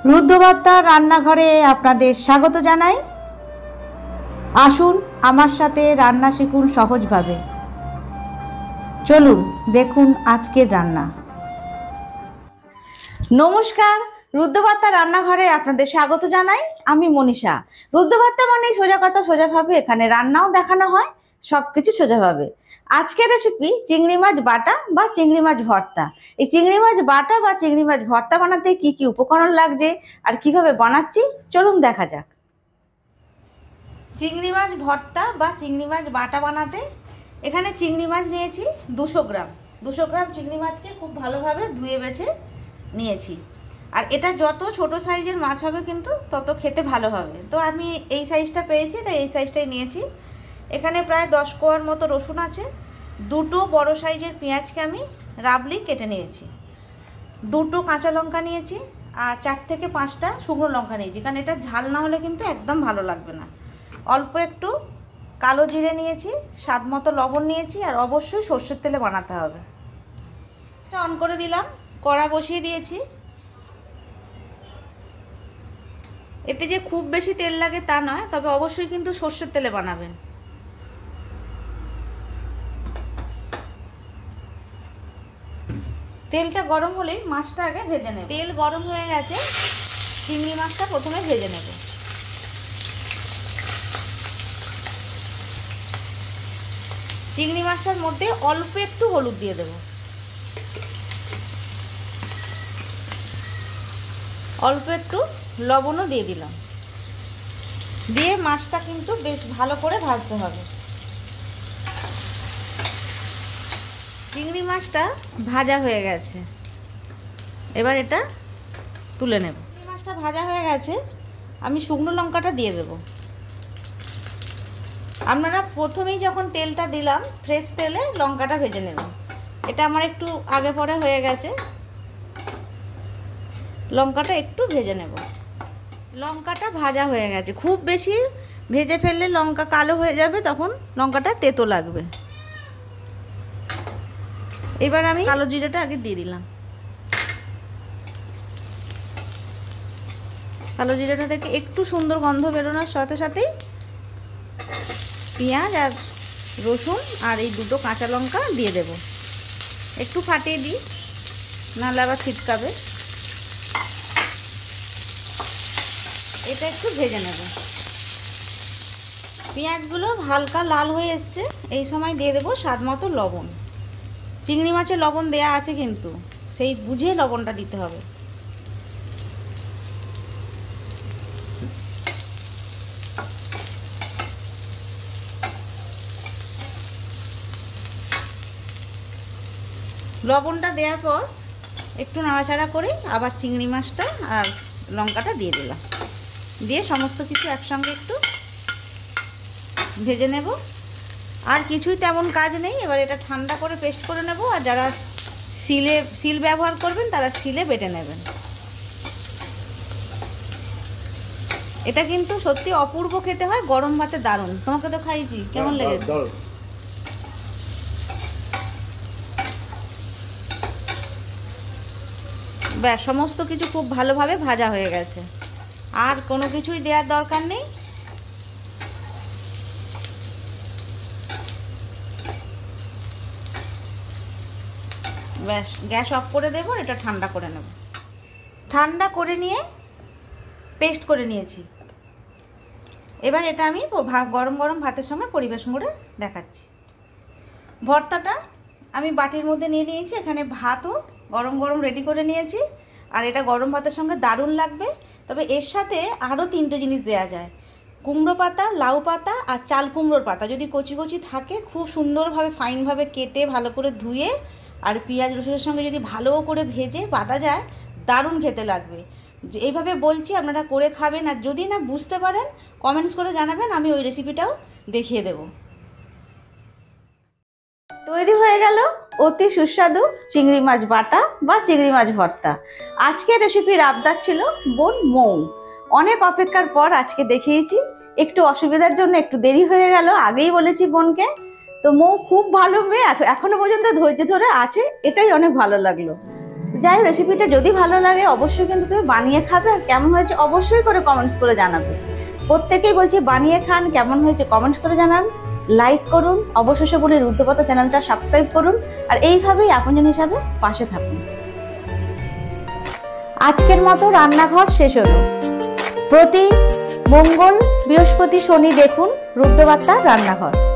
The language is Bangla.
রুদ্রবার্তার রান্নাঘরে আপনাদের স্বাগত জানাই। আসুন আমার সাথে রান্না শিখুন সহজভাবে। চলুন দেখুন আজকের রান্না। নমস্কার, রুদ্রবার্তার রান্নাঘরে আপনাদের স্বাগত জানাই। আমি মনীষা। রুদ্রবার্তা মানে সোজা কথা সোজাভাবে, এখানে রান্নাও দেখানো হয়, সবকিছু সোজাভাবে। আজকের রেসিপি চিংড়ি মাছ বাটা বা চিংড়ি মাছ ভর্তা। এই চিংড়ি মাছ বাটা বা চিংড়ি মাছ ভর্তা বানাতে কি কি উপকরণ লাগছে আর কিভাবে বানাচ্ছি চলুন দেখা যাক। চিংড়ি মাছ ভর্তা বা চিংড়ি মাছ বাটা বানাতে এখানে চিংড়ি মাছ নিয়েছি 200 গ্রাম। 200 গ্রাম চিংড়ি মাছকে খুব ভালোভাবে ধুয়ে বেছে নিয়েছি। আর এটা যত ছোট সাইজের মাছ হবে কিন্তু তত খেতে ভালো হবে। তো আমি এই সাইজটা পেয়েছি, তাই এই সাইজটাই নিয়েছি। এখানে প্রায় 10 কোয়ার মতো রসুন আছে। 2টো বড় সাইজের পেঁয়াজকে আমি রাবলি কেটে নিয়েছি। 2টো কাঁচা লঙ্কা নিয়েছি আর 4 থেকে 5টা শুকনো লঙ্কা নিয়েছি, কারণ এটা ঝাল না হলে কিন্তু একদম ভালো লাগবে না। অল্প একটু কালো জিরে নিয়েছি, স্বাদ মতো লবণ নিয়েছি, আর অবশ্যই সর্ষের তেলে বানাতে হবে। এটা অন করে দিলাম, কড়া বসিয়ে দিয়েছি। এতে যে খুব বেশি তেল লাগে তা নয়, তবে অবশ্যই কিন্তু সর্ষের তেলে বানাবেন। তেলটা গরম হলেই মাছটা আগে ভেজে নেব। তেল গরম হয়ে গেছে, চিংড়ি মাছটা প্রথমে ভেজে নেব। চিংড়ি মাছটার মধ্যে অল্প একটু হলুদ দিয়ে দেব, অল্প একটু লবণও দিয়ে দিলাম। দিয়ে মাছটা কিন্তু বেশ ভালো করে ভাজতে হবে। চিংড়ি মাছটা ভাজা হয়ে গেছে, এবার এটা তুলে নেব। চিংড়ি মাছটা ভাজা হয়ে গেছে, আমি শুকনো লঙ্কাটা দিয়ে দেব। আপনারা প্রথমেই যখন তেলটা দিলাম ফ্রেশ তেলে লঙ্কাটা ভেজে নেবেন। এটা আমার একটু আগে পরে হয়ে গেছে, লঙ্কাটা একটু ভেজে নেব। লঙ্কাটা ভাজা হয়ে গেছে। খুব বেশি ভেজে ফেললে লঙ্কা কালো হয়ে যাবে, তখন লঙ্কাটা তেতো লাগবে। এবার আমি কালো জিরেটা আগে দিয়ে দিলাম। কালো জিরেটা থেকে একটু সুন্দর গন্ধ বেরোনোর সাথে সাথেই পেঁয়াজ আর রসুন আর এই 2টো কাঁচা লঙ্কা দিয়ে দেব। একটু ফাটিয়ে দিই, নাহলে আবার ছিটকাবে। এটা একটু ভেজে নেব। পেঁয়াজগুলো হালকা লাল হয়ে এসছে, এই সময় দিয়ে দেবো স্বাদ মতো লবণ। চিংড়ি মাছে লবণ দেয়া আছে, কিন্তু সেই বুঝে লবণটা দিতে হবে। লবণটা দেওয়ার পর একটু নাড়াচাড়া করে আবার চিংড়ি মাছটা আর লঙ্কাটা দিয়ে দিলাম। দিয়ে সমস্ত কিছু একসঙ্গে একটু ভেজে নেব। আর কিছুই তেমন কাজ নেই। এবার এটা ঠান্ডা করে পেস্ট করে নেব। আর যারা শিল ব্যবহার করবেন তারা শিলে বেটে নেবেন। এটা কিন্তু সত্যি অপূর্ব খেতে হয়, গরম ভাতে দারুণ। তোমাকে তো খাইছি, কেমন লেগেছে? ব্যাস, সমস্ত কিছু খুব ভালোভাবে ভাজা হয়ে গেছে, আর কোনো কিছুই দেওয়ার দরকার নেই। ব্যাস, গ্যাস অফ করে দেব। এটা ঠান্ডা করে নেব। ঠান্ডা করে নিয়ে পেস্ট করে নিয়েছি। এবার এটা আমি গরম গরম ভাতের সঙ্গে পরিবেশন করে দেখাচ্ছি। ভর্তাটা আমি বাটির মধ্যে নিয়ে নিয়েছি। এখানে ভাতও গরম গরম রেডি করে নিয়েছি, আর এটা গরম ভাতের সঙ্গে দারুণ লাগবে। তবে এর সাথে আরও 3টে জিনিস দেওয়া যায়। কুমড়ো পাতা, লাউ পাতা আর চাল কুমড়োর পাতা যদি কচি কচি থাকে, খুব সুন্দরভাবে ফাইনভাবে কেটে ভালো করে ধুয়ে আর পেঁয়াজ রসুনের সঙ্গে যদি ভালো করে ভেজে বাটা যায়, দারুণ খেতে লাগবে। এইভাবে বলছি, আপনারা করে খাবেন। আর যদি না বুঝতে পারেন কমেন্টস করে জানাবেন, আমি ওই রেসিপিটাও দেখিয়ে দেব। তৈরি হয়ে গেল অতি সুস্বাদু চিংড়ি মাছ বাটা বা চিংড়ি মাছ ভর্তা। আজকের রেসিপির আবদার ছিল বোন মৌ। অনেক অপেক্ষার পর আজকে দেখিয়েছি। একটু অসুবিধার জন্য একটু দেরি হয়ে গেল, আগেই বলেছি বোনকে। তো মৌ খুব ভালো মেয়ে, এখনো পর্যন্ত ধৈর্য ধরে আছে, এটাই অনেক ভালো লাগলো। যাই রেসিপিটা যদি ভালো লাগে অবশ্যই কিন্তু তুমি বানিয়ে খাবে, আর কেমন হয়েছে অবশ্যই করে কমেন্টস করে জানাবে। প্রত্যেকেই বলছি বানিয়ে খান, কেমন হয়েছে কমেন্টস করে জানান, লাইক করুন, অবশেষে বলি রুদ্রকথা চ্যানেলটা সাবস্ক্রাইব করুন, আর এইভাবেই আপনজন হিসাবে পাশে থাকুন। আজকের মতো রান্নাঘর শেষ হলো। প্রতি মঙ্গল, বৃহস্পতি, শনি দেখুন রুদ্রবার্তার রান্নাঘর।